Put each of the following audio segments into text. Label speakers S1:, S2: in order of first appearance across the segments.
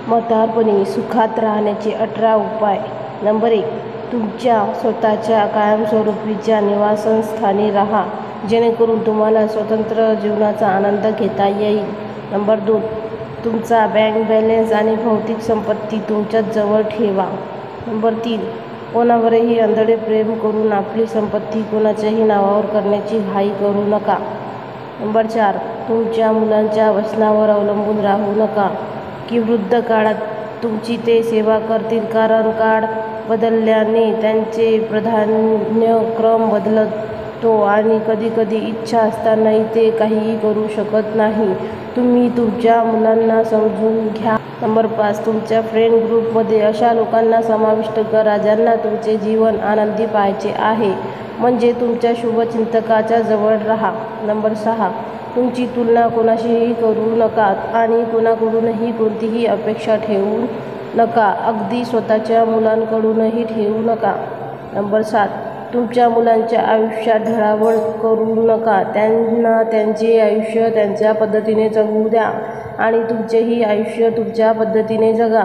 S1: म्हातारपणी सुखात राहण्याचे 18 उपाय. नंबर 1. तुमच्या स्वतःच्या कायमस्वरूपीच्या निवासस्थानी राहा, जेणेकरून तुम्हाला स्वतंत्र जीवनाचा आनंद घेता येईल. नंबर 2. तुमचा बँक बॅलन्स आणि भौतिक संपत्ती तुमच्याच जवळ ठेवा. नंबर 3. कोणावरही आंधळे प्रेम करून आपली संपत्ती कोणाच्याही नावावर करण्याची घाई करू नका. नंबर 4. तुमच्या मुलांच्या वचनावर अवलंबून राहू नका की वृद्ध काळात तुमची ते सेवा करतील, कारण काळ बदलल्याने त्यांचे प्राधान्यक्रम बदलतो आणि कधीकधी इच्छा असतानाही ते काहीही करू शकत नाही. तुम्ही तुमच्या मुलांना समजून घ्या. नंबर 5. तुमच्या फ्रेंड ग्रुपमध्ये अशा लोकांना समाविष्ट करा ज्यांना तुमचे जीवन आनंदी पाहायचे आहे, म्हणजे तुमच्या शुभचिंतकाच्या जवळ राहा. नंबर 6. तुमची तुलना कोणाशीही करू नका आणि कोणाकडूनही कोणतीही अपेक्षा ठेवू नका, अगदी स्वतःच्या मुलांकडूनही ठेवू नका. नंबर 7. तुमच्या मुलांच्या आयुष्यात ढवळाढवळ करू नका. त्यांना त्यांचे आयुष्य त्यांच्या पद्धतीने जगू द्या आणि तुमचेही आयुष्य तुमच्या पद्धतीने जगा.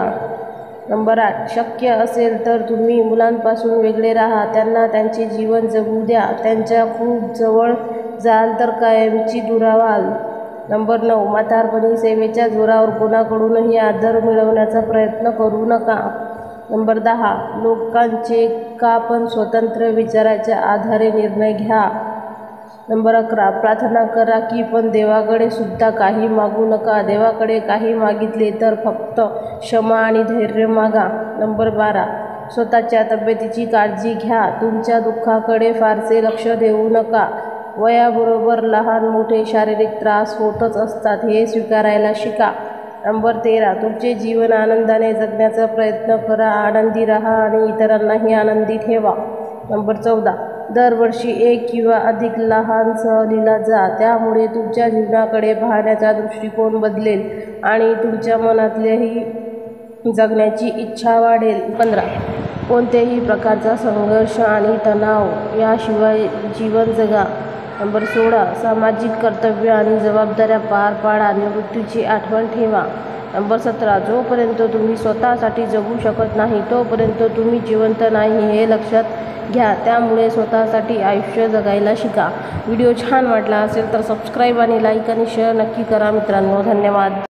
S1: नंबर 8. शक्य असेल तर तुम्ही मुलांपासून वेगळे राहा. त्यांना त्यांचे जीवन जगू द्या. त्यांच्या खूप जवळ जाल तर कायमची दुरावाल. नंबर 9. म्हातारपणी सेवेच्या जोरावर कोणाकडूनही आदर मिळवण्याचा प्रयत्न करू नका. नंबर 10. लोकांचे का पण स्वतंत्र विचाराच्या आधारे निर्णय घ्या. नंबर 11. प्रार्थना करा की पण देवाकडे सुद्धा काही मागू नका. देवाकडे काही मागितले तर फक्त क्षमा आणि धैर्य मागा. नंबर 12. स्वतःच्या तब्येतीची काळजी घ्या. तुमच्या दुःखाकडे फारसे लक्ष देऊ नका. वयाबरोबर लहान मोठे शारीरिक त्रास होतच असतात, हे स्वीकारायला शिका. नंबर 13. तुमचे जीवन आनंदाने जगण्याचा प्रयत्न करा. आनंदी राहा आणि इतरांनाही आनंदी ठेवा. नंबर 14. दरवर्षी एक किंवा अधिक लहान सहलीला जा. त्यामुळे तुमच्या जीवनाकडे पाहण्याचा दृष्टिकोन बदलेल आणि तुमच्या मनातलीही जगण्याची इच्छा वाढेल. 15. कोणत्याही प्रकारचा संघर्ष आणि तणाव याशिवाय जीवन जगा. नंबर 16. सामाजिक कर्तव्य आणि जबाबदाऱ्या पार पाडा. मृत्यूची आठवण ठेवा. नंबर 17. जोपर्यंत तुम्ही स्वतःसाठी जगू शकत नाही तोपर्यंत तुम्ही जिवंत नाही, हे लक्षात घ्या. त्यामुळे स्वतःसाठी आयुष्य जगायला शिका. व्हिडिओ छान वाटला असेल तर सबस्क्राईब आणि लाईक आणि शेअर नक्की करा मित्रांनो. धन्यवाद.